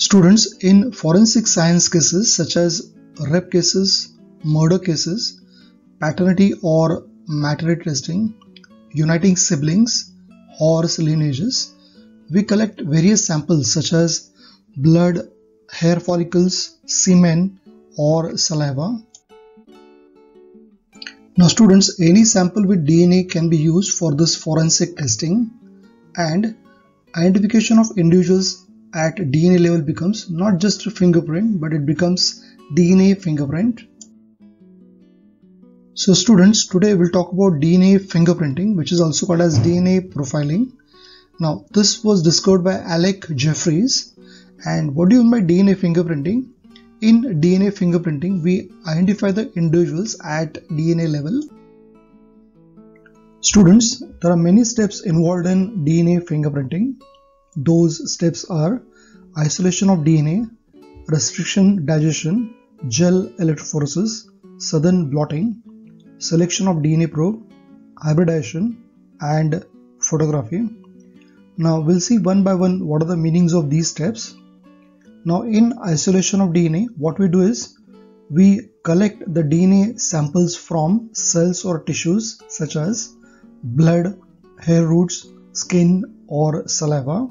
Students, in forensic science cases such as rape cases, murder cases, paternity or maternity testing, uniting siblings, horse lineages, we collect various samples such as blood, hair follicles, semen or saliva. Now students, any sample with DNA can be used for this forensic testing, and identification of individuals at DNA level becomes not just a fingerprint, but it becomes DNA fingerprint. So students, today we'll talk about DNA fingerprinting, which is also called as DNA profiling. Now this was discovered by Alec Jeffreys. And what do you mean by DNA fingerprinting? In DNA fingerprinting, we identify the individuals at DNA level. Students, there are many steps involved in DNA fingerprinting. Those steps are isolation of DNA, restriction digestion, gel electrophoresis, Southern blotting, selection of DNA probe, hybridization, and photography. Now we'll see one by one what are the meanings of these steps. Now in isolation of DNA, what we do is we collect the DNA samples from cells or tissues such as blood, hair roots, skin or saliva.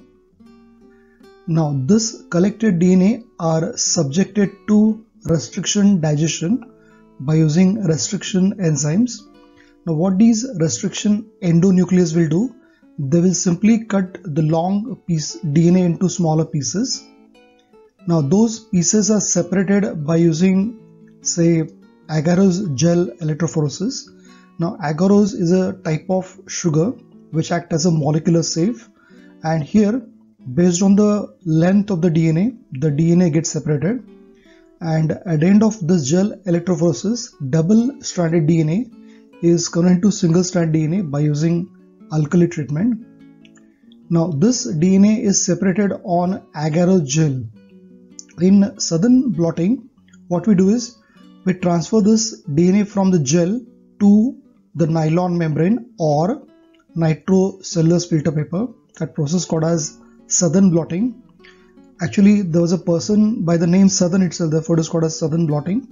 Now this collected DNA are subjected to restriction digestion by using restriction enzymes. Now what these restriction endonuclease will do, they will simply cut the long piece DNA into smaller pieces. Now those pieces are separated by using, say, agarose gel electrophoresis. Now agarose is a type of sugar which acts as a molecular sieve, and here based on the length of the DNA gets separated, and at the end of this gel electrophoresis, double-stranded DNA is converted to single-strand DNA by using alkali treatment. Now this DNA is separated on agarose gel. In Southern blotting, what we do is we transfer this DNA from the gel to the nylon membrane or nitrocellulose filter paper. That process called as Southern blotting. Actually, there was a person by the name Southern itself, therefore it is called as Southern blotting.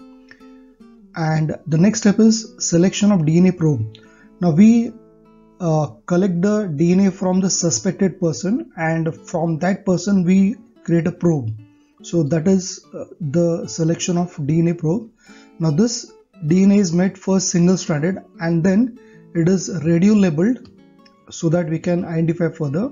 And the next step is selection of DNA probe. Now we collect the DNA from the suspected person, and from that person we create a probe. So that is the selection of DNA probe. Now this DNA is made first single stranded and then it is radio labeled so that we can identify further.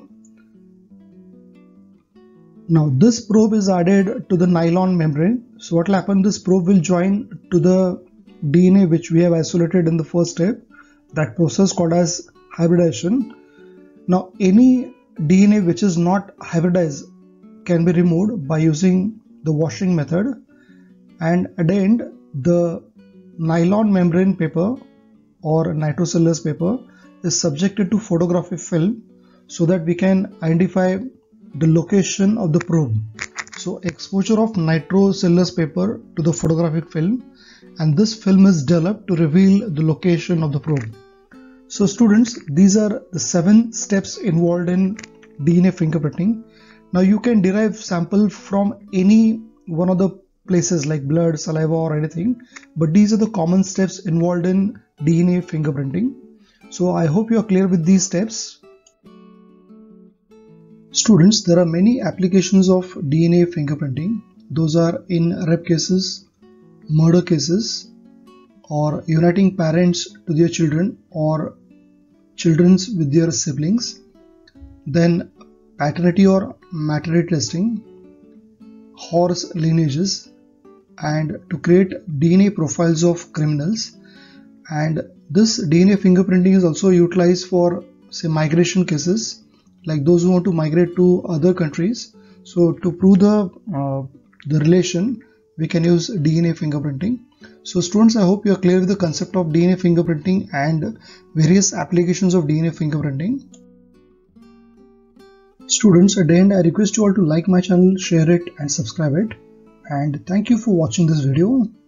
Now this probe is added to the nylon membrane. So what will happen, this probe will join to the DNA which we have isolated in the first step. That process called as hybridization. Now any DNA which is not hybridized can be removed by using the washing method, and at the end the nylon membrane paper or nitrocellulose paper is subjected to photographic film so that we can identify the location of the probe. So exposure of nitrocellulose paper to the photographic film, and this film is developed to reveal the location of the probe. So students, these are the 7 steps involved in DNA fingerprinting. Now you can derive sample from any one of the places like blood, saliva or anything, but these are the common steps involved in DNA fingerprinting. So I hope you are clear with these steps. Students, there are many applications of DNA fingerprinting. Those are in rape cases, murder cases, or uniting parents to their children or children with their siblings. Then paternity or maternity testing, horse lineages, and to create DNA profiles of criminals. And this DNA fingerprinting is also utilized for, say, migration cases, like those who want to migrate to other countries. So to prove the relation, we can use DNA fingerprinting. So students, I hope you are clear with the concept of DNA fingerprinting and various applications of DNA fingerprinting. Students, at the end, I request you all to like my channel, share it and subscribe it. And thank you for watching this video.